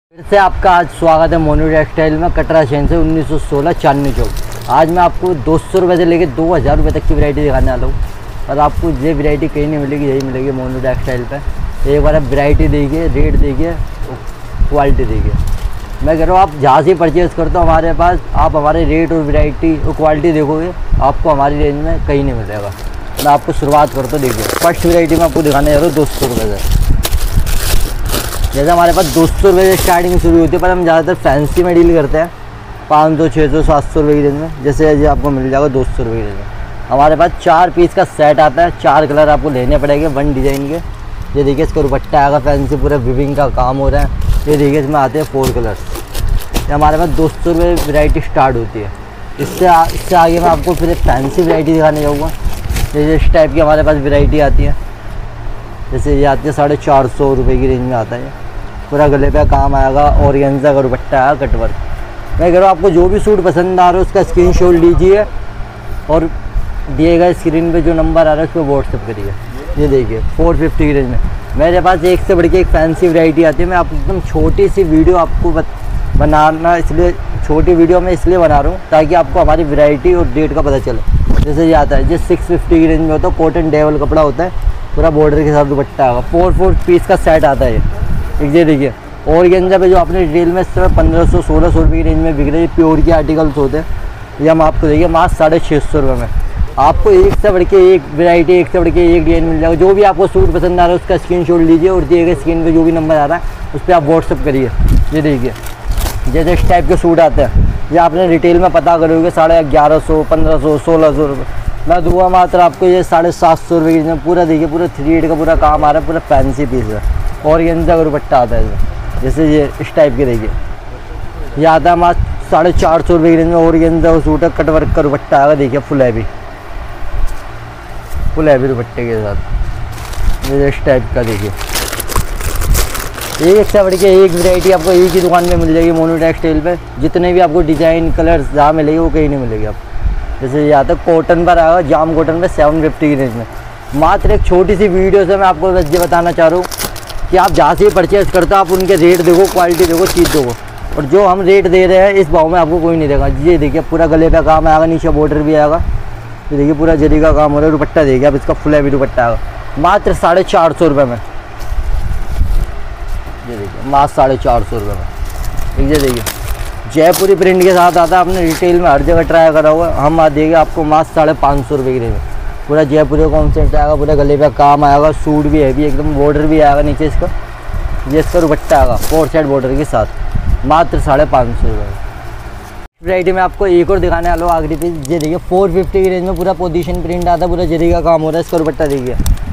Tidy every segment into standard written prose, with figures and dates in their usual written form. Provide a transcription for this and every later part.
फिर से आपका आज स्वागत है मोनू टेक्सटाइल में कटरा शहर से 1916 चांदनी चौक। आज मैं आपको 200 रुपये से लेकर 2000 रुपये तक की वैरायटी दिखाने वाला हूँ और आपको ये वैरायटी कहीं नहीं मिलेगी, यही मिलेगी मोनू टेक्सटाइल पे। एक बार आप वैरायटी देखिए, रेट देखिए, क्वालिटी देखिए। मैं कह रहा हूँ आप जहाँ से परचेज़ करते हो हमारे पास, आप हमारे रेट और वैरायटी और क्वालिटी देखोगे आपको हमारी रेंज में कहीं नहीं मिलेगा। मैं आपको शुरुआत करता हूँ, देखिए फर्स्ट वैरायटी में आपको दिखाने जा रहा हूँ 200 रुपये से। जैसे हमारे पास 200 रुपये से स्टार्टिंग शुरू होती है, पर हम ज़्यादातर फैंसी में डील करते हैं 500, 600, 700 रुपये की रेंज में। जैसे ये आपको मिल जाएगा 200 रुपये की रेंज में। हमारे पास 4 पीस का सेट आता है, 4 कलर आपको लेने पड़ेंगे 1 डिज़ाइन के। ये देखिए इसका दुपट्टा आएगा फैंसी, पूरा विविंग का काम हो रहा है। ये देखिए इसमें आते हैं 4 कलर्स। ये हमारे पास 200 रुपये वैरायटी स्टार्ट होती है। इससे आगे मैं आपको फिर फैंसी वैरायटी दिखाने जाऊँगा। जैसे इस टाइप की हमारे पास वैरायटी आती है, जैसे ये आती है 450 रुपये की रेंज में आता है। पूरा गले पे काम आएगा, ऑर्गेन्जा का दुपट्टा आएगा, कटवर्क। मैं कह रहा हूँ आपको जो भी सूट पसंद आ रहा है उसका स्क्रीनशॉट लीजिए और दिए गए स्क्रीन पे जो नंबर आ रहा है उस पर व्हाट्सएप करिए। ये देखिए 450 की रेंज में मेरे पास एक से बढ़ के एक फैंसी वैरायटी आती है। मैं आप एकदम छोटी सी वीडियो आपको बनाना, इसलिए छोटी वीडियो मैं इसलिए बना रहा हूँ ताकि आपको हमारी वैरायटी और डेट का पता चले। जैसे ये आता है, ये 650 की रेंज में होता है, कॉटन डेवल कपड़ा होता है, पूरा बॉर्डर के साथ दुपट्टा आएगा। 4 पीस का सेट आता है ये देखिए। ऑर्गेन्जा पे जो अपने रिटेल में इस समय 1500-1600 रुपये की रेंज में बिक रही है, प्योर के आर्टिकल्स होते हैं। ये हम आपको देखिए मात्र 650 रुपये में। आपको एक से बढ़ के एक वैरायटी, एक से बढ़ के एक डिज़ाइन मिल जाएगा। जो भी आपको सूट पसंद आ रहा है उसका स्क्रीनशॉट लीजिए और दिए गए स्क्रीन पे जो भी नंबर आ रहा है उस पर आप व्हाट्सअप करिए। ये देखिए जैसे इस टाइप के सूट आते हैं, ये आपने रिटेल में पता करोगे 1150, 1500, 1600 रुपये। मैं दूंगा मात्र आपको ये 750 रुपये की। पूरा देखिए, पूरा 3/8 का पूरा काम आ रहा है, पूरा फैंसी पीस है। ऑर्गेन्जा का दुपट्टा आता है इसमें। जैसे ये इस टाइप के देखिए, ये आता है मात्र 450 रुपये की रेंज में। ऑर्गेन्जा का सूट है, कटवर्क का दुपट्टा आएगा। देखिए फुल हैवी दुपट्टे के साथ। ये इस टाइप का देखिए, एक से बढ़ के एक वैरायटी आपको एक ही दुकान में मिल जाएगी मोनू टेक्सटाइल पे। जितने भी आपको डिज़ाइन कलर्स जहाँ मिलेगी वो कहीं नहीं मिलेगी आपको। जैसे ये आता है कॉटन पर आएगा, जाम कॉटन पे 750 की रेंज में। मात्र एक छोटी सी वीडियो से मैं आपको बस ये बताना चाह रहा हूँ कि आप जहाँ से परचेज़ करते हो आप उनके रेट देखो, क्वालिटी देखो, चीज़ देखो। और जो हम रेट दे रहे हैं इस भाव में आपको कोई नहीं देगा। ये देखिए पूरा गले पे काम आएगा, नीचे बॉर्डर भी आएगा। ये देखिए पूरा जरी का काम हो रहा है। दुपट्टा देखिए आप, इसका फुल हैवी दुपट्टा आएगा मात्र 450 रुपये में। ये देखिए मात्र 450 रुपये में। ये देखिए जयपुरी प्रिंट के साथ आता है, आपने रिटेल में हर जगह ट्राई करा हुआ है। हम आ देंगे आपको मात्र 550 रुपये की रेंज में। पूरा जयपुरी कॉन्सेप्ट आएगा, पूरा गले पे काम आएगा, सूट भी है भी एकदम, बॉर्डर भी आएगा नीचे इसका। ये इसका दुपट्टा आएगा 4 साइड बॉर्डर के साथ, मात्र 550 रुपये। वैरायटी में आपको एक और दिखाने वाला हूँ आखिरी पीस। ये देखिए 450 की रेंज में पूरा पोजीशन प्रिंट आता है, पूरा जरी का काम हो रहा है। इसका दुपट्टा देखिए।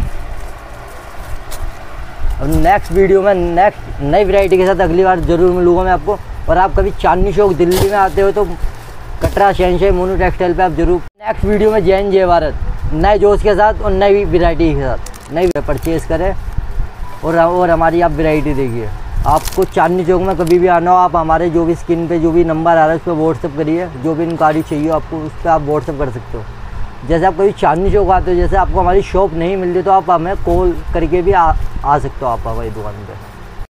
और नेक्स्ट वीडियो में नेक्स्ट नई वैरायटी के साथ अगली बार ज़रूर मिलूँगा मैं आपको। और आप कभी चांदनी चौक दिल्ली में आते हो तो कटरा शहर मोनू टेक्सटाइल पे आप जरूर नेक्स्ट वीडियो में जय भारत नए जोश के साथ और नई वैरायटी के साथ नई परचेज़ करें और हमारी आप वैरायटी देखिए। आपको चांदनी चौक में कभी भी आना हो, आप हमारे जो भी स्क्रीन पे जो भी नंबर आ रहा है उस पर व्हाट्सअप करिए। जो भी इंक्वायरी चाहिए आपको उस पर आप व्हाट्सअप कर सकते हो। जैसे आप कभी चांदनी चौक आते हो, जैसे आपको हमारी शॉप नहीं मिलती तो आप हमें कॉल करके भी आ सकते हो आप हमारी दुकान पे।